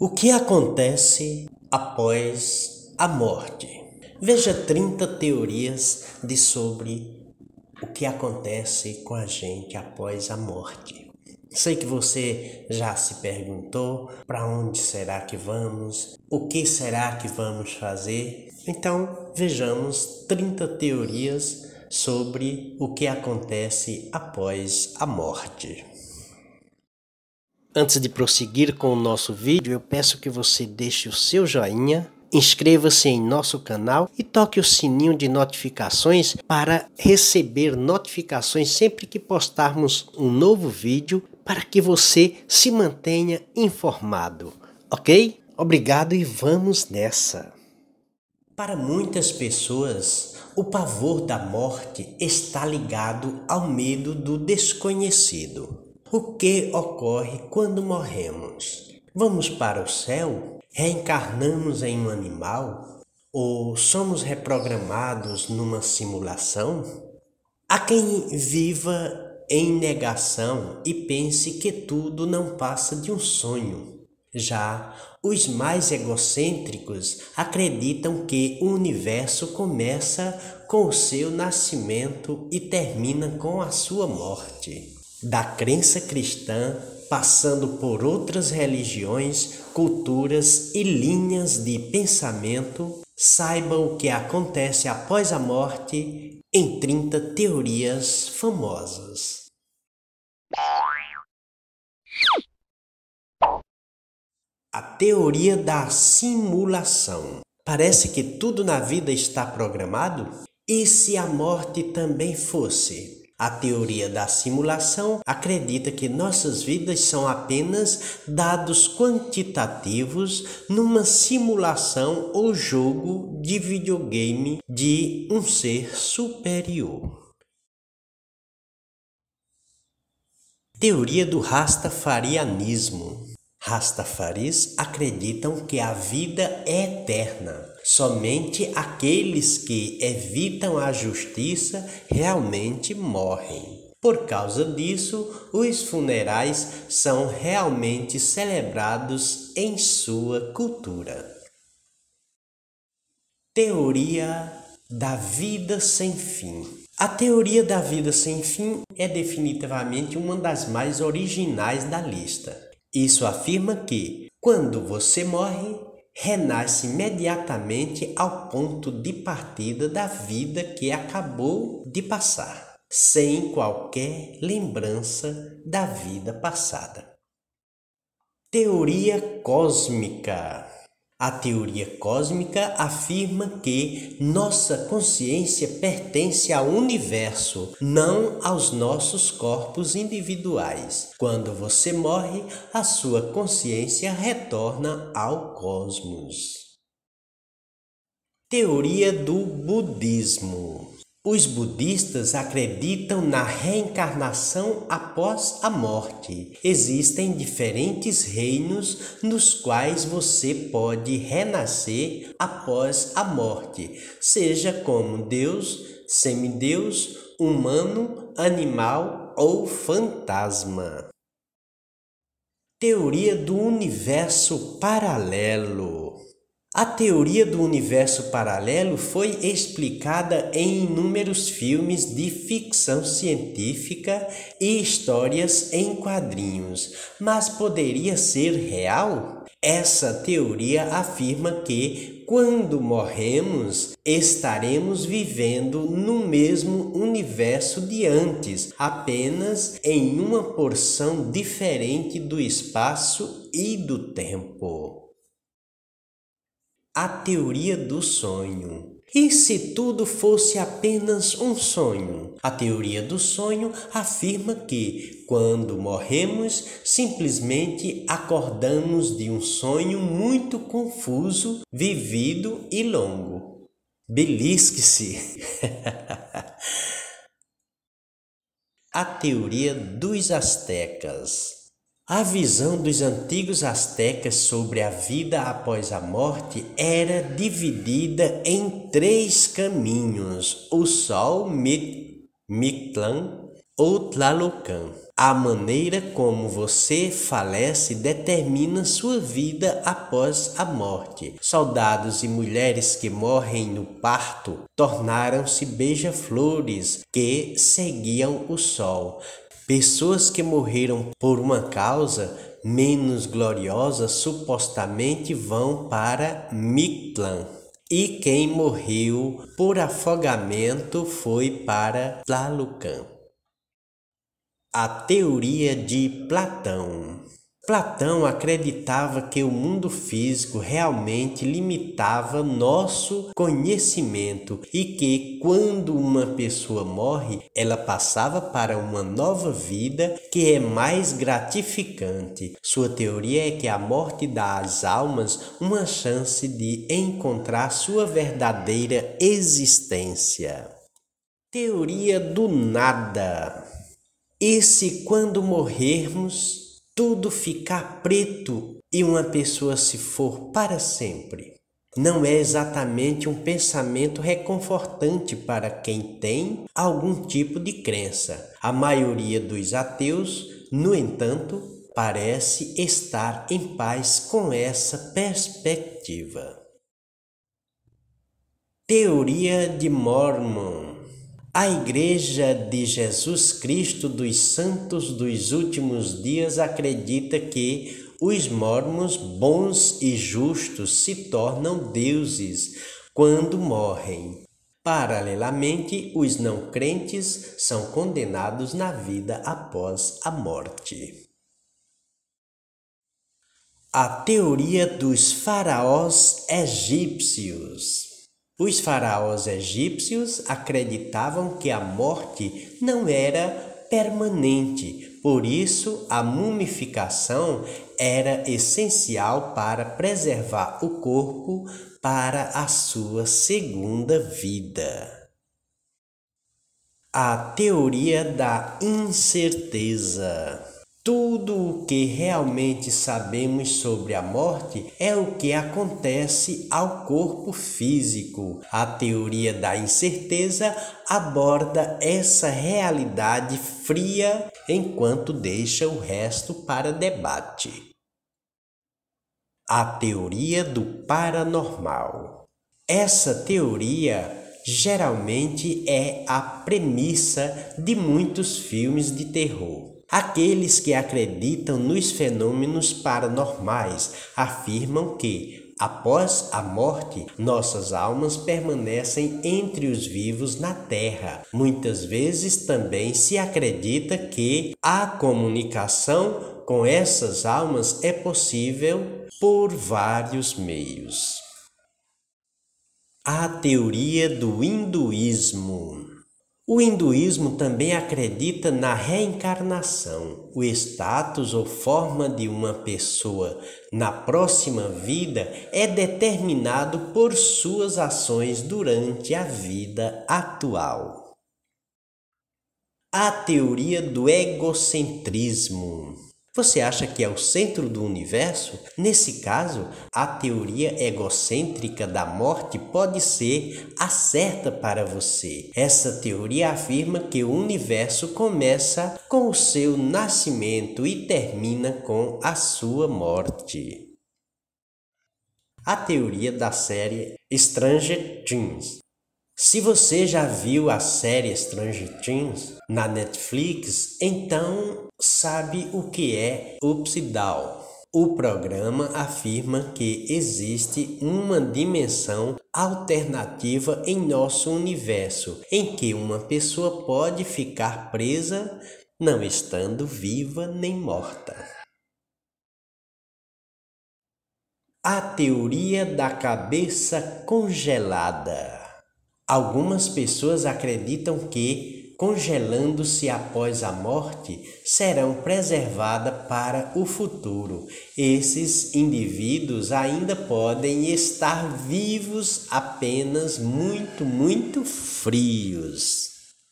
O que acontece após a morte? Veja 30 teorias sobre o que acontece com a gente após a morte. Sei que você já se perguntou para onde será que vamos, o que será que vamos fazer. Então vejamos 30 teorias sobre o que acontece após a morte. Antes de prosseguir com o nosso vídeo, eu peço que você deixe o seu joinha, inscreva-se em nosso canal e toque o sininho de notificações para receber notificações sempre que postarmos um novo vídeo, para que você se mantenha informado, ok? Obrigado e vamos nessa! Para muitas pessoas, o pavor da morte está ligado ao medo do desconhecido. O que ocorre quando morremos? Vamos para o céu? Reencarnamos em um animal? Ou somos reprogramados numa simulação? Há quem viva em negação e pense que tudo não passa de um sonho. Já os mais egocêntricos acreditam que o universo começa com o seu nascimento e termina com a sua morte. Da crença cristã, passando por outras religiões, culturas e linhas de pensamento, saiba o que acontece após a morte em 30 teorias famosas. A teoria da simulação. Parece que tudo na vida está programado? E se a morte também fosse? A teoria da simulação acredita que nossas vidas são apenas dados quantitativos numa simulação ou jogo de videogame de um ser superior. Teoria do rastafarianismo. Rastafaris acreditam que a vida é eterna. Somente aqueles que evitam a justiça realmente morrem. Por causa disso, os funerais são realmente celebrados em sua cultura. Teoria da vida sem fim. A teoria da vida sem fim é definitivamente uma das mais originais da lista. Isso afirma que, quando você morre, renasce imediatamente ao ponto de partida da vida que acabou de passar, sem qualquer lembrança da vida passada. Teoria cósmica. A teoria cósmica afirma que nossa consciência pertence ao universo, não aos nossos corpos individuais. Quando você morre, a sua consciência retorna ao cosmos. Teoria do budismo. Os budistas acreditam na reencarnação após a morte. Existem diferentes reinos nos quais você pode renascer após a morte, seja como Deus, semideus, humano, animal ou fantasma. Teoria do universo paralelo. A teoria do universo paralelo foi explicada em inúmeros filmes de ficção científica e histórias em quadrinhos, mas poderia ser real? Essa teoria afirma que, quando morremos, estaremos vivendo no mesmo universo de antes, apenas em uma porção diferente do espaço e do tempo. A teoria do sonho. E se tudo fosse apenas um sonho? A teoria do sonho afirma que, quando morremos, simplesmente acordamos de um sonho muito confuso, vivido e longo. Belisque-se! A teoria dos astecas. A visão dos antigos astecas sobre a vida após a morte era dividida em 3 caminhos: o Sol, Mictlán ou Tlalocan. A maneira como você falece determina sua vida após a morte. Soldados e mulheres que morrem no parto tornaram-se beija-flores que seguiam o sol. Pessoas que morreram por uma causa menos gloriosa supostamente vão para Mictlán. E quem morreu por afogamento foi para Tlalucan. A teoria de Platão. Platão acreditava que o mundo físico realmente limitava nosso conhecimento e que, quando uma pessoa morre, ela passava para uma nova vida que é mais gratificante. Sua teoria é que a morte dá às almas uma chance de encontrar sua verdadeira existência. Teoria do nada. E se quando morrermos, tudo ficar preto e uma pessoa se for para sempre? Não é exatamente um pensamento reconfortante para quem tem algum tipo de crença. A maioria dos ateus, no entanto, parece estar em paz com essa perspectiva. Teoria de Mormon. A Igreja de Jesus Cristo dos Santos dos Últimos Dias acredita que os mormons bons e justos se tornam deuses quando morrem. Paralelamente, os não crentes são condenados na vida após a morte. A teoria dos faraós egípcios. Os faraós egípcios acreditavam que a morte não era permanente, por isso a mumificação era essencial para preservar o corpo para a sua segunda vida. A teoria da incerteza. Tudo o que realmente sabemos sobre a morte é o que acontece ao corpo físico. A teoria da incerteza aborda essa realidade fria enquanto deixa o resto para debate. A teoria do paranormal. Essa teoria geralmente é a premissa de muitos filmes de terror. Aqueles que acreditam nos fenômenos paranormais afirmam que, após a morte, nossas almas permanecem entre os vivos na Terra. Muitas vezes também se acredita que a comunicação com essas almas é possível por vários meios. A teoria do hinduísmo. O hinduísmo também acredita na reencarnação. O status ou forma de uma pessoa na próxima vida é determinado por suas ações durante a vida atual. A teoria do egocentrismo. Você acha que é o centro do universo? Nesse caso, a teoria egocêntrica da morte pode ser a certa para você. Essa teoria afirma que o universo começa com o seu nascimento e termina com a sua morte. A teoria da série Stranger Things. Se você já viu a série Stranger Things na Netflix, então sabe o que é Upside Down. O programa afirma que existe uma dimensão alternativa em nosso universo, em que uma pessoa pode ficar presa, não estando viva nem morta. A teoria da cabeça congelada. Algumas pessoas acreditam que, congelando-se após a morte, serão preservadas para o futuro. Esses indivíduos ainda podem estar vivos, apenas muito frios.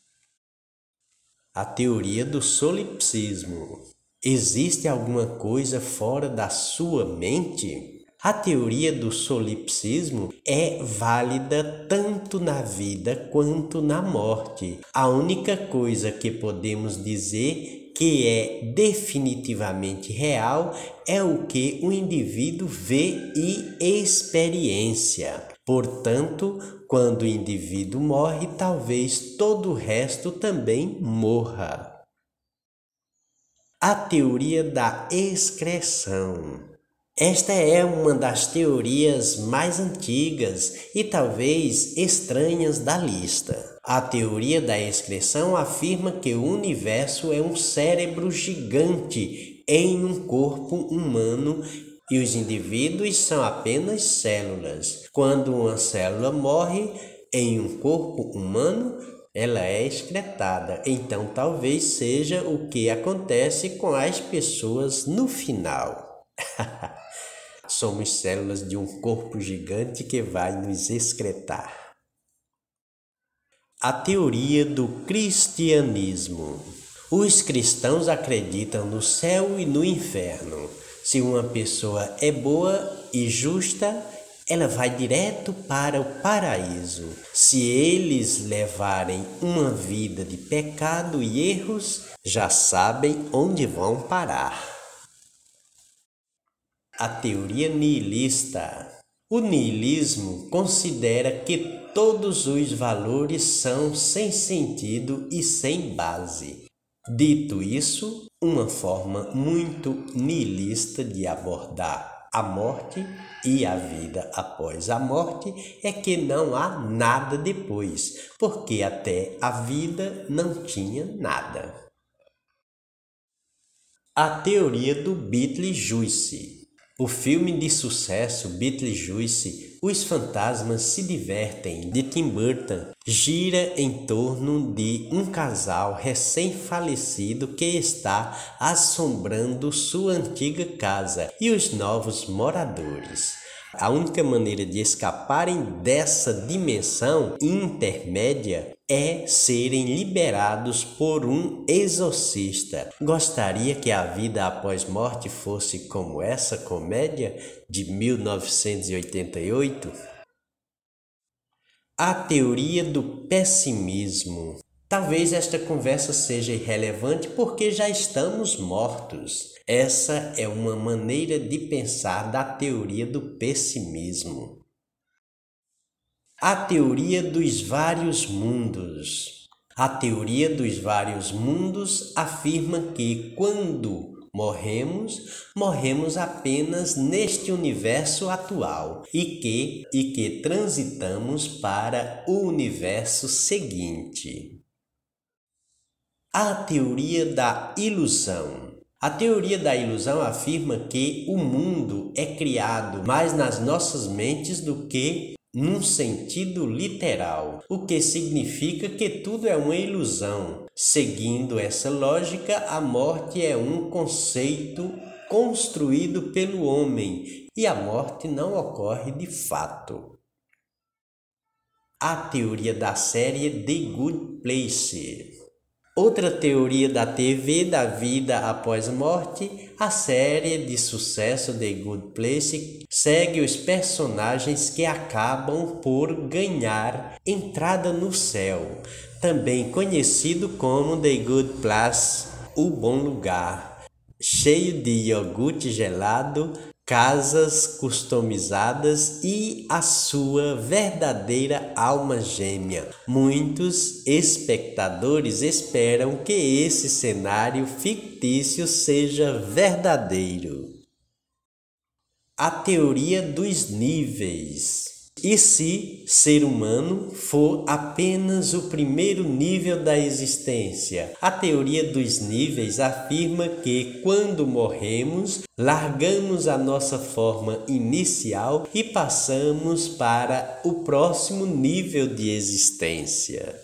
A teoria do solipsismo. Existe alguma coisa fora da sua mente? A teoria do solipsismo é válida tanto na vida quanto na morte. A única coisa que podemos dizer que é definitivamente real é o que o indivíduo vê e experiencia. Portanto, quando o indivíduo morre, talvez todo o resto também morra. A teoria da excreção. Esta é uma das teorias mais antigas e talvez estranhas da lista. A teoria da excreção afirma que o universo é um cérebro gigante em um corpo humano e os indivíduos são apenas células. Quando uma célula morre em um corpo humano, ela é excretada. Então talvez seja o que acontece com as pessoas no final. Somos células de um corpo gigante que vai nos excretar. A teoria do cristianismo. Os cristãos acreditam no céu e no inferno. Se uma pessoa é boa e justa, ela vai direto para o paraíso. Se eles levarem uma vida de pecado e erros, já sabem onde vão parar. A teoria nihilista. O nihilismo considera que todos os valores são sem sentido e sem base. Dito isso, uma forma muito nihilista de abordar a morte e a vida após a morte é que não há nada depois, porque até a vida não tinha nada. A teoria do Beetlejuice. O filme de sucesso Beetlejuice, Os Fantasmas se Divertem, de Tim Burton, gira em torno de um casal recém-falecido que está assombrando sua antiga casa e os novos moradores. A única maneira de escaparem dessa dimensão intermédia é serem liberados por um exorcista. Gostaria que a vida após morte fosse como essa comédia de 1988? A teoria do pessimismo. Talvez esta conversa seja irrelevante porque já estamos mortos. Essa é uma maneira de pensar da teoria do pessimismo. A teoria dos vários mundos. A teoria dos vários mundos afirma que quando morremos apenas neste universo atual e que transitamos para o universo seguinte. A teoria da ilusão. A teoria da ilusão afirma que o mundo é criado mais nas nossas mentes do que num sentido literal, o que significa que tudo é uma ilusão. Seguindo essa lógica, a morte é um conceito construído pelo homem e a morte não ocorre de fato. A teoria da série The Good Place. Outra teoria da TV da vida após a morte, a série de sucesso The Good Place segue os personagens que acabam por ganhar entrada no céu, também conhecido como The Good Place, o bom lugar, cheio de iogurte gelado, casas customizadas e a sua verdadeira alma gêmea. Muitos espectadores esperam que esse cenário fictício seja verdadeiro. A teoria dos níveis. E se ser humano for apenas o primeiro nível da existência? A teoria dos níveis afirma que quando morremos, largamos a nossa forma inicial e passamos para o próximo nível de existência.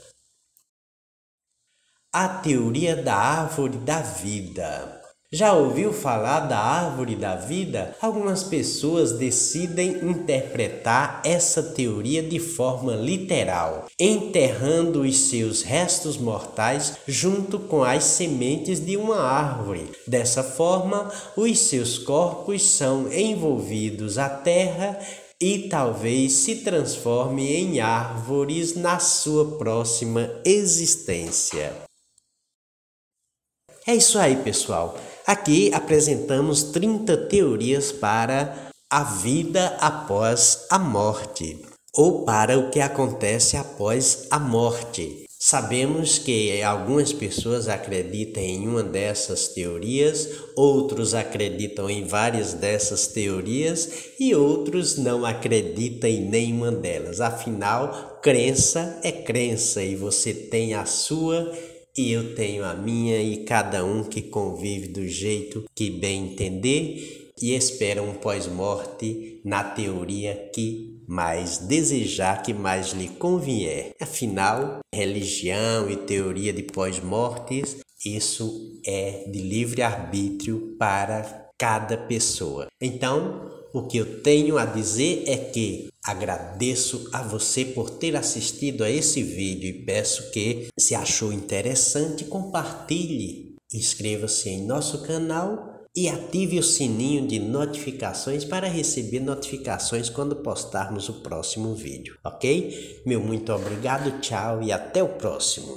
A teoria da árvore da vida. Já ouviu falar da árvore da vida? Algumas pessoas decidem interpretar essa teoria de forma literal, enterrando os seus restos mortais junto com as sementes de uma árvore. Dessa forma, os seus corpos são envolvidos à terra e talvez se transformem em árvores na sua próxima existência. É isso aí, pessoal. Aqui apresentamos 30 teorias para a vida após a morte, ou para o que acontece após a morte. Sabemos que algumas pessoas acreditam em uma dessas teorias, outros acreditam em várias dessas teorias e outros não acreditam em nenhuma delas. Afinal, crença é crença e você tem a sua e eu tenho a minha e cada um que convive do jeito que bem entender e espera um pós-morte na teoria que mais desejar, que mais lhe convier. Afinal, religião e teoria de pós-mortes, isso é de livre-arbítrio para cada pessoa. Então, o que eu tenho a dizer é que agradeço a você por ter assistido a esse vídeo e peço que, se achou interessante, compartilhe, inscreva-se em nosso canal e ative o sininho de notificações para receber notificações quando postarmos o próximo vídeo, ok? Meu muito obrigado, tchau e até o próximo.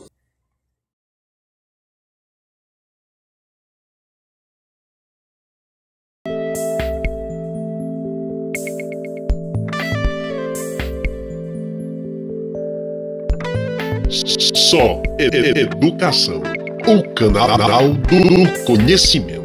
Só Educação, o canal do conhecimento.